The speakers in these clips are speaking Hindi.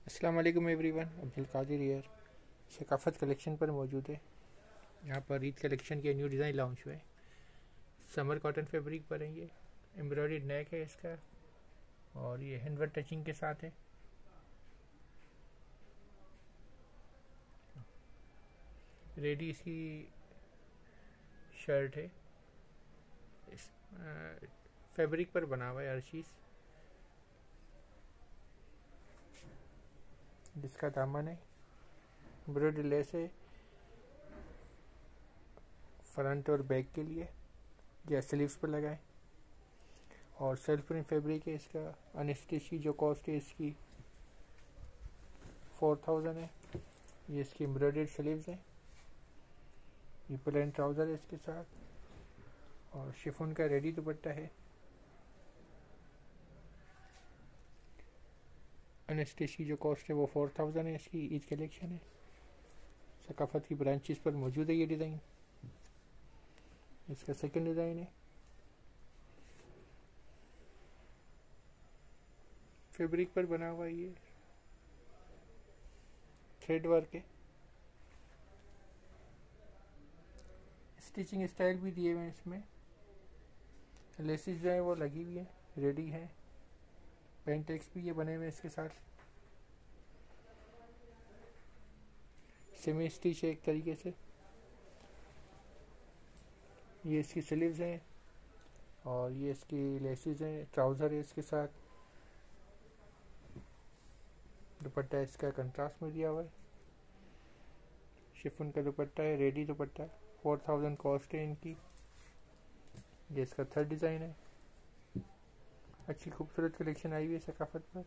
अस्सलाम वालेकुम everyone, Abdul Qadir here. Saqafat collection पर मौजूद है। यहाँ पर ईद कलेक्शन के न्यू डिज़ाइन लॉन्च हुए। समर कॉटन फैब्रिक पर है ये। एम्ब्रॉयडरी नेक है इसका और ये हैंडवर्क टचिंग के साथ है। रेडी इसकी शर्ट है। इस फैब्रिक पर बना हुआ है हर चीज़। जिसका दामन है एम्ब्रॉयडरी लेस है फ्रंट और बैक के लिए, या स्लीव्स पर लगाएं। और सेल्फ प्रिंट फैब्रिक है इसका। अनस्टिच की जो कॉस्ट है इसकी 4000 है। ये इसकी एम्ब्रॉयडर्ड स्लीव्स है। ये प्लेन ट्राउज़र है इसके साथ और शिफॉन का रेडी दुपट्टा है। अनस्टिच की जो कॉस्ट है वो 4000 है। इसकी ईद कलेक्शन है। सकाफत की ब्रांचेस पर मौजूद है ये डिज़ाइन। इसका सेकंड डिज़ाइन है। फैब्रिक पर बना हुआ ये थ्रेड वर्क है। स्टिचिंग स्टाइल भी दिए हुए हैं इसमें। लेसिस जो है वो लगी हुई है, रेडी है। पेंटेक्स भी ये बने हुए हैं इसके साथ। सेमी स्टिच है एक तरीके से। ये इसकी स्लीव्स हैं और ये इसकी लेसिस हैं। ट्राउज़र है इसके साथ। दुपट्टा इसका कंट्रास्ट में दिया हुआ है। शिफॉन का दुपट्टा है, रेडी दुपट्टा। 4000 कॉस्ट है इनकी। ये इसका थर्ड डिज़ाइन है। अच्छी खूबसूरत कलेक्शन आई हुई है सकाफत पर।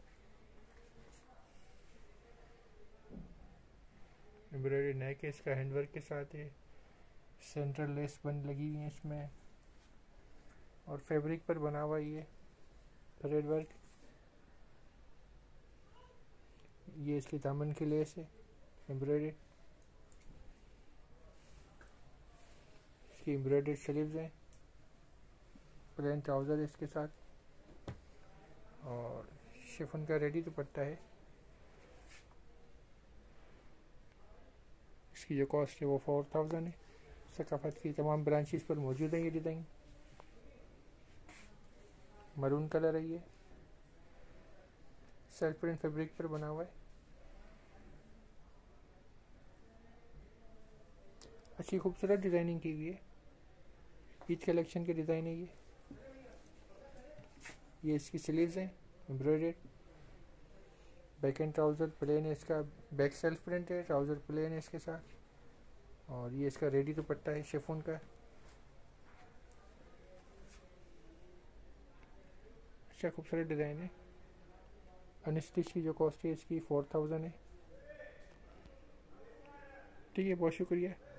एम्ब्रॉयडरी नेक है इसका, हैंडवर्क के साथ है। सेंट्रल लेस बन लगी हुई है इसमें और फैब्रिक पर बना हुआ ये थ्रेड वर्क। ये इसकी दामन की लेस है एम्ब्रॉयडरी। इसकी एम्ब्रॉयडरी स्लीव्स हैं। प्लेन ट्राउज़र है इसके साथ और शिफॉन का रेडी दुपट्टा है। इसकी जो कॉस्ट है वो 4000 है। सकाफत की तमाम ब्रांचेस पर मौजूद है ये डिज़ाइन। मरून कलर है ये। सेल्फ प्रिंट फैब्रिक पर बना हुआ है। अच्छी खूबसूरत डिज़ाइनिंग की हुई है। ईद कलेक्शन के डिज़ाइन है ये इसकी स्लीव्स हैं embroidered. Back and trouser plain है इसका। बैक सेल्फ प्रिंट है, ट्राउज़र प्लेन है इसके साथ और ये इसका रेडी दुपट्टा है शिफॉन का। अच्छा खूबसूरत डिज़ाइन है। अनस्टिच की जो कॉस्ट है इसकी 4000 है। ठीक है, बहुत शुक्रिया।